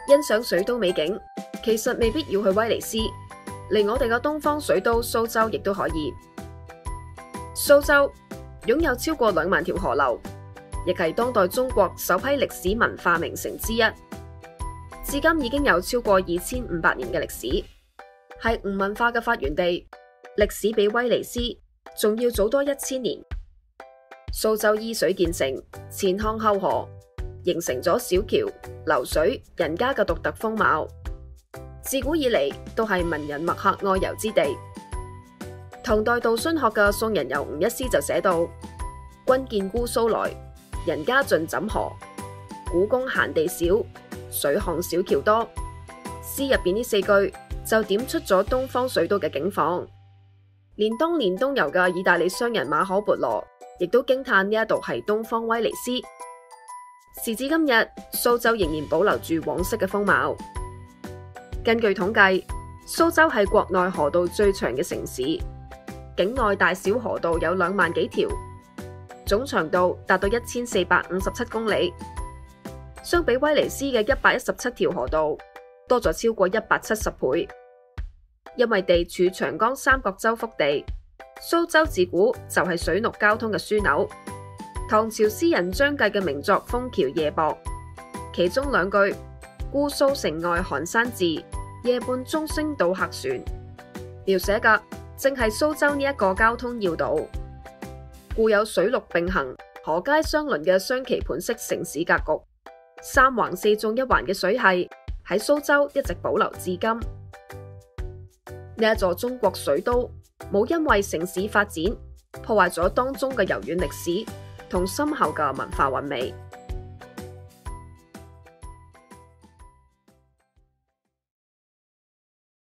欣賞水都美景，其實未必要去威尼斯，嚟我哋嘅東方水都蘇州亦都可以。蘇州擁有超過2萬條河流，亦係當代中國首批歷史文化名城之一，至今已經有超過2500年嘅歷史，係吳文化嘅發源地，歷史比威尼斯仲要早多1000年。蘇州依水建成，前康後河，形成咗小橋流水人家嘅獨特風貌，自古以嚟都係文人墨客愛遊之地。唐代道荀學嘅《宋人遊吳》一詩就寫到：君見姑蘇來，人家盡枕河，古宮閒地少，水巷小橋多。詩入邊呢4句就點出咗東方水都嘅景況，連當年東遊嘅意大利商人馬可·波羅亦都驚嘆呢一度係東方威尼斯。時至今日，蘇州仍然保留住往昔嘅風貌。根據統計，蘇州係國內河道最長嘅城市，境內大小河道有2萬幾條，總長度達到1457公里。相比威尼斯嘅117條河道，多咗超過170倍。因為地處長江三角洲腹地，蘇州自古就係水陸交通嘅樞紐。唐朝詩人張繼嘅名作《楓橋夜泊》，其中2句“姑蘇城外寒山寺，夜半鐘聲到客船”，描寫嘅正係蘇州呢一個交通要道。故有水陸並行、河街相鄰嘅雙棋盤式城市格局，三橫四縱一環嘅水系喺蘇州一直保留至今。呢一座中國水都冇因為城市發展破壞咗當中嘅悠遠歷史同深厚嘅文化韻味。